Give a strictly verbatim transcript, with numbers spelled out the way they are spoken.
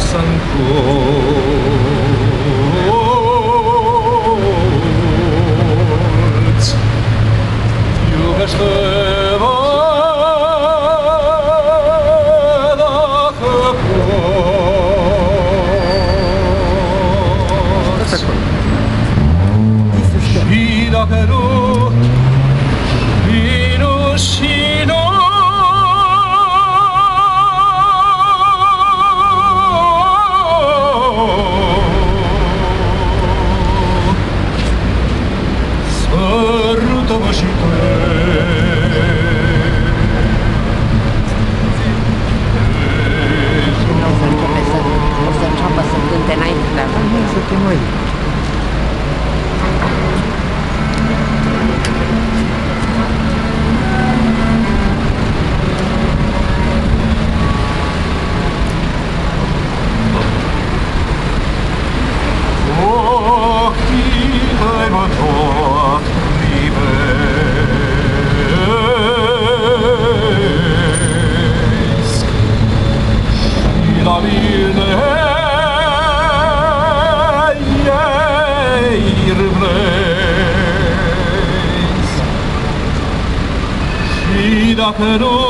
încolți. Iubește-mă dacă poți. Și dacă nu, vino și nu. Sărută-mă și te. O să începe să, o să înceapă să cânte înainte de asta. Nu, să te mai. Ochii tăi mă tot privesc și la mine ei râvnesc. Și dacă nu